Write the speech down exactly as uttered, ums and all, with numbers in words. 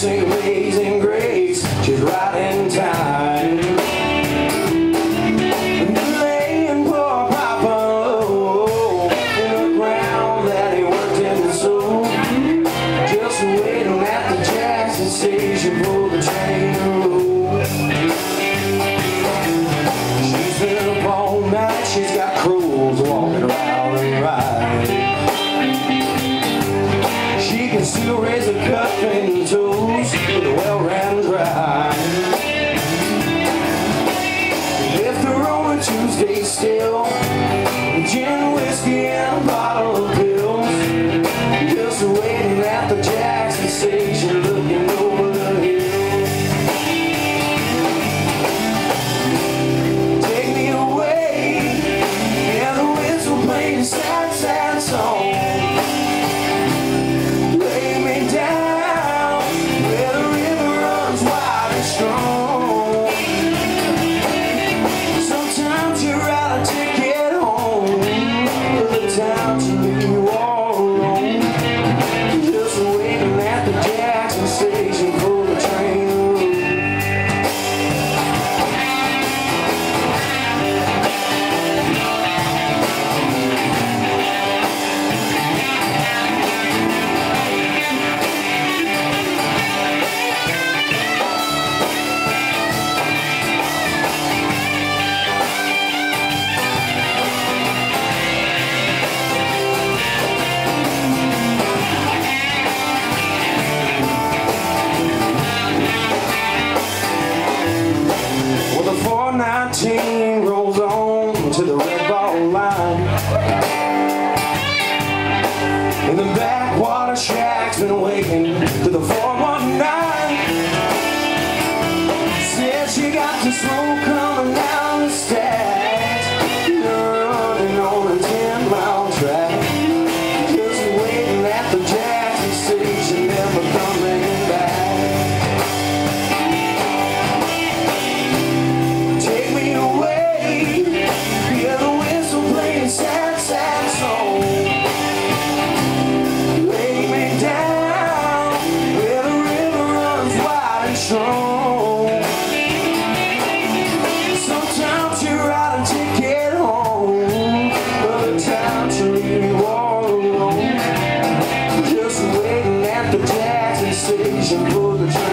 sing Amazing Grace, she's right in time. Laying poor Papa low in the ground that he worked in the soul, just waiting at the Jackson station for the train to roll. She's been up all night, she's got crows walking around and riding. She can still raise a cup and toes with the well ran dry. Left her on a Tuesday still, gin, whiskey, and a bottle of pills, just waiting at the Jackson station looking over the hill. Take me away, and the whistle played a sad, sad song. four nineteen rolls on to the red ball line, and the backwater shack's been waiting to the four one nine. Says she got the smoke coming down the stacks, running on a ten mile track, just waiting at the Jackson station, never coming back. Sad, sad song. Lay me down where the river runs wide and strong. Sometimes you write a ticket home, other times you leave me all alone, just waiting at the Jackson station for the train.